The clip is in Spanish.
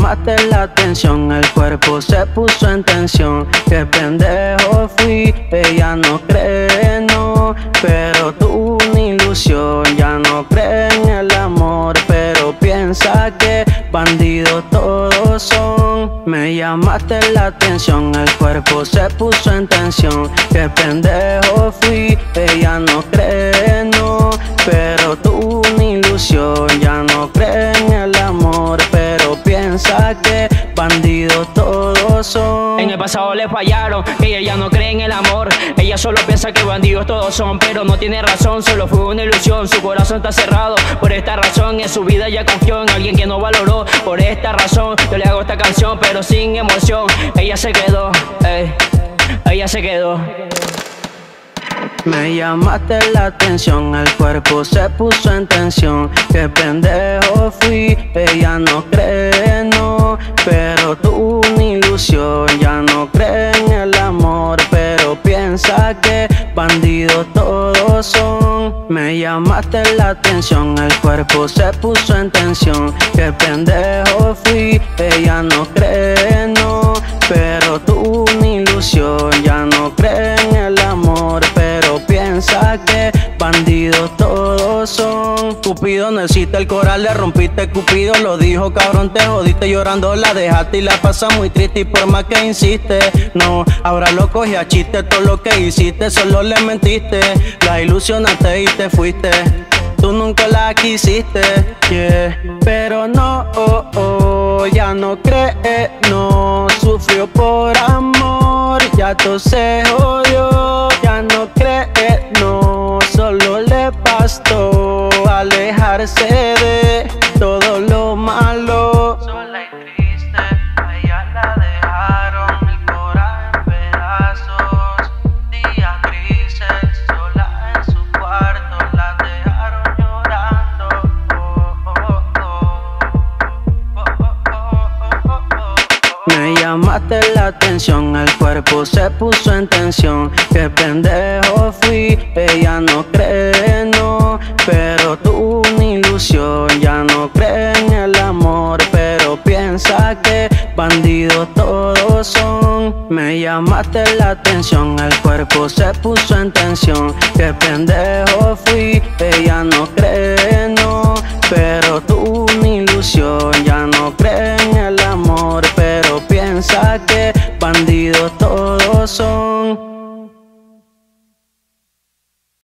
llamaste la atención, el cuerpo se puso en tensión. Qué pendejo fui, ella no cree, no, pero tú una ilusión. Ya no cree en el amor, pero piensa que bandidos todos son. Me llamaste la atención, el cuerpo se puso en tensión. Qué pendejo fui, ella no cree, no, pero tú una ilusión. Ya no cree en el amor, pero piensa que bandidos todos son. En el pasado le fallaron, ella ya no cree en el amor. Ella solo piensa que bandidos todos son, pero no tiene razón, solo fue una ilusión. Su corazón está cerrado, por esta razón en su vida ya confió en alguien que no valoró. Por esta razón yo le hago esta canción, pero sin emoción. Ella se quedó, ella se quedó. Me llamaste la atención, el cuerpo se puso en tensión. Qué pendejo fui, ella no cree, no, pero tú una ilusión. Ya no cree en el amor, pero piensa que bandidos todos son. Me llamaste la atención, el cuerpo se puso en tensión. Qué pendejo fui, ella no cree, no, pero tú una ilusión. Ya no cree en el amor, pero piensa que bandidos todos son. Cupido no existe, el coral le rompiste. Cupido lo dijo, cabrón, te jodiste. Llorando la dejaste y la pasa muy triste. Y por más que insiste, no, ahora lo cogí a chiste. Todo lo que hiciste, solo le mentiste. La ilusionaste y te fuiste. Tú nunca la quisiste, yeah. Pero no, ya no cree, no. Sufrió por amor, ya todo se jodió. Ya no cree, no. Solo le bastó alejarse de todo lo malo. Sola y triste, a ella la dejaron, el corazón en pedazos. Días grises, sola en su cuarto, la dejaron llorando. Me llamaste la atención, el cuerpo se puso en tensión. Qué pendejo fui, ella no cree, no, pero tú una ilusión. Ya no cree en el amor, pero piensa que bandidos todos son. Me llamaste la atención, el cuerpo se puso en tensión. Qué pendejo fui,